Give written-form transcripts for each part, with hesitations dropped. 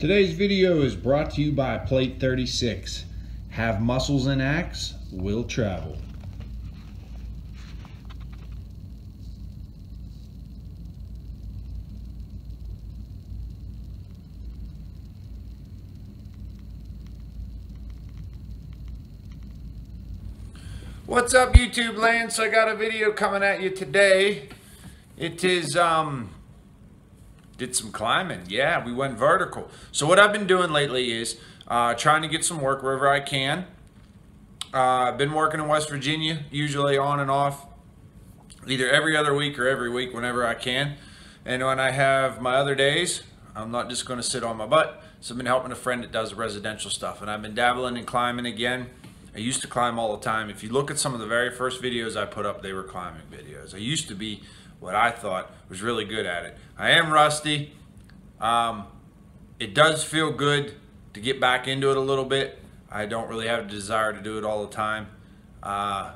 Today's video is brought to you by Plate 36. Have muscles and axe, will travel. What's up, YouTube land? So I got a video coming at you today. It is did some climbing. Yeah, we went vertical. So what I've been doing lately is trying to get some work wherever I can. I've been working in West Virginia, usually on and off, either every other week or every week whenever I can. And when I have my other days, I'm not just going to sit on my butt. So I've been helping a friend that does residential stuff, and I've been dabbling in climbing again. I used to climb all the time. If you look at some of the very first videos I put up, they were climbing videos. I used to be what I thought was really good at it. I am rusty. It does feel good to get back into it a little bit. I don't really have a desire to do it all the time. But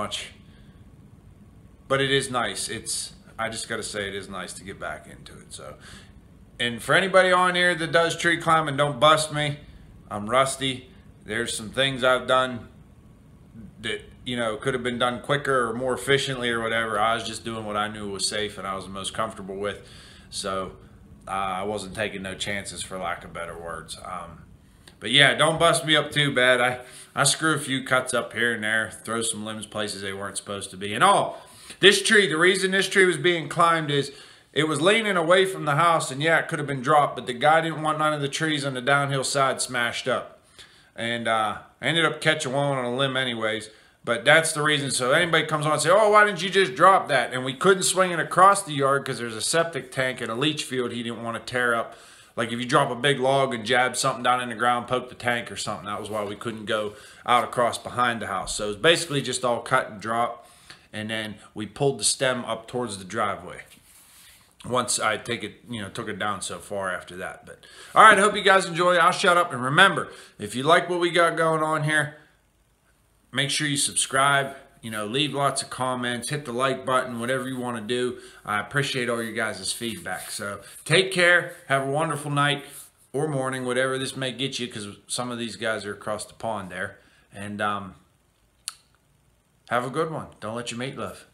it is nice. I just got to say, it is nice to get back into it. So, and for anybody on here that does tree climbing, don't bust me. I'm rusty. There's some things I've done that, you know, could have been done quicker or more efficiently or whatever. I was just doing what I knew was safe and I was the most comfortable with. So I wasn't taking no chances, for lack of better words. But yeah, don't bust me up too bad. I screw a few cuts up here and there, throw some limbs places they weren't supposed to be. And this tree, the reason this tree was being climbed is it was leaning away from the house, and yeah, it could have been dropped, but the guy didn't want none of the trees on the downhill side smashed up. And I ended up catching one on a limb anyways. But that's the reason. So anybody comes on and say, oh, why didn't you just drop that? And we couldn't swing it across the yard because there's a septic tank and a leach field he didn't want to tear up. Like if you drop a big log and jab something down in the ground, poke the tank or something. That was why we couldn't go out across behind the house. So it's basically just all cut and drop. And then we pulled the stem up towards the driveway. Once I took it down so far after that. But all right, I hope you guys enjoy. I'll shut up, and remember, if you like what we got going on here, make sure you subscribe, leave lots of comments, hit the like button, whatever you want to do. I appreciate all your guys' feedback. So take care, have a wonderful night or morning, whatever this may get you, because some of these guys are across the pond there. And have a good one. Don't let your mate live.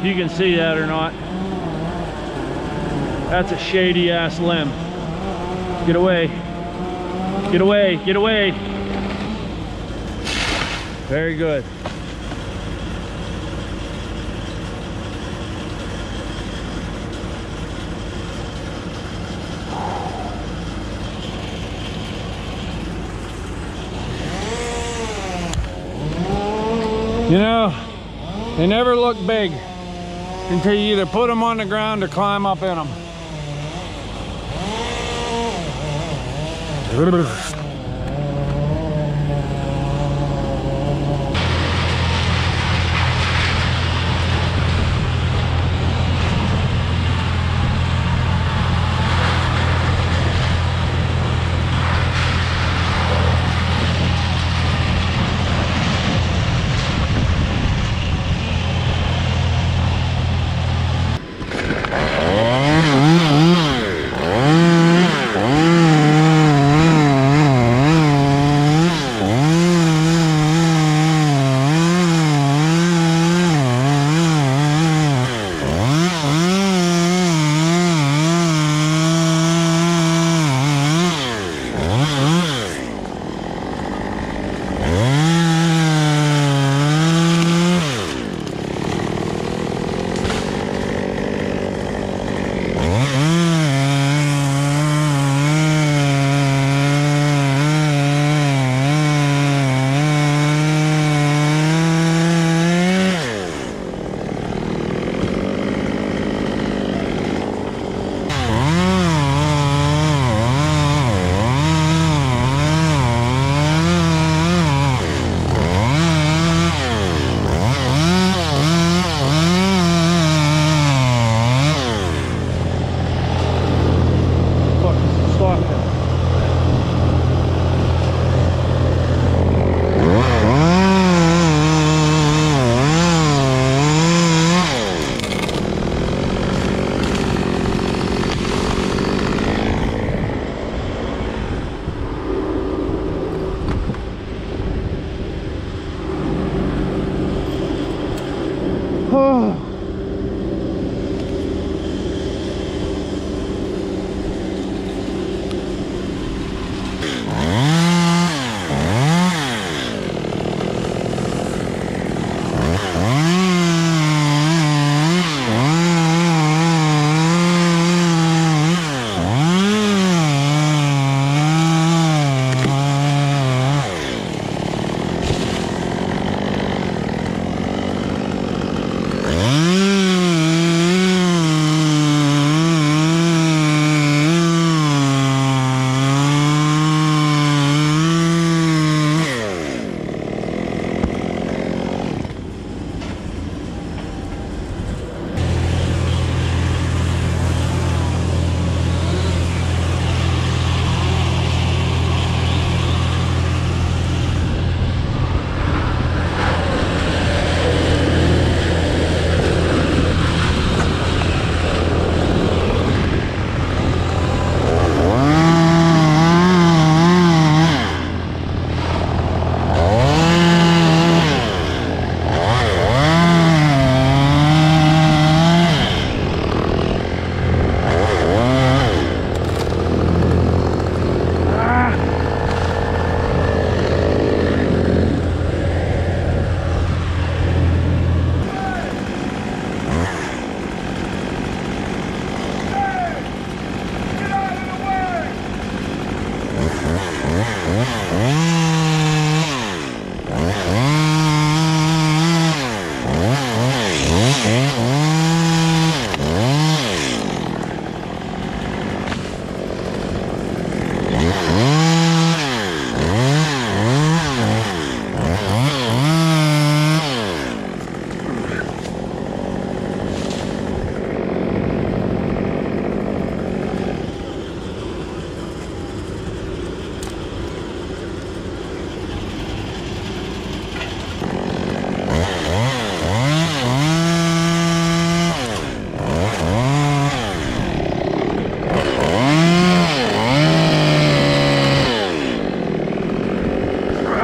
if you can see that or not. That's a shady ass limb. Get away. Get away, get away. Very good. You know, they never look big until you either put them on the ground or climb up in them.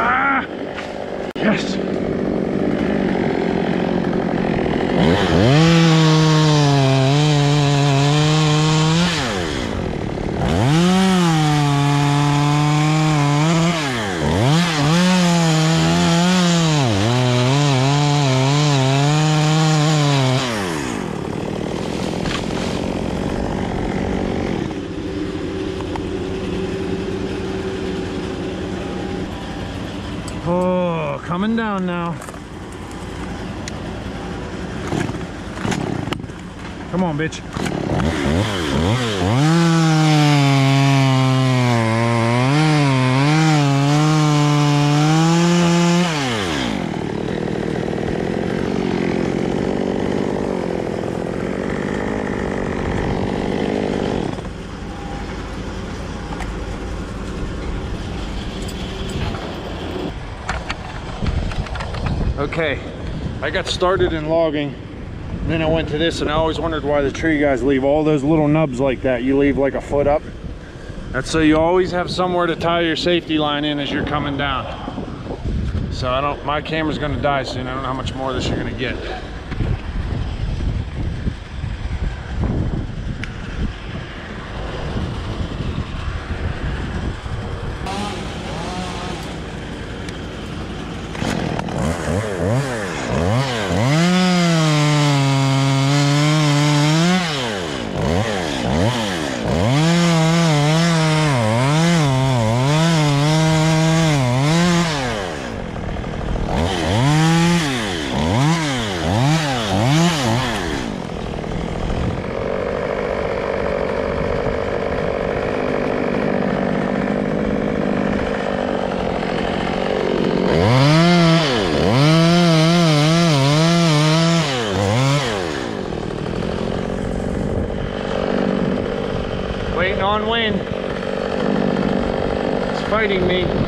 Yes. Oh, coming down now. Come on, bitch. Okay, I got started in logging, then I went to this, and I always wondered why the tree guys leave all those little nubs like that. You leave like a foot up. That's so you always have somewhere to tie your safety line in as you're coming down. So my camera's gonna die soon. I don't know how much more of this you're gonna get. Waiting on wind. It's fighting me.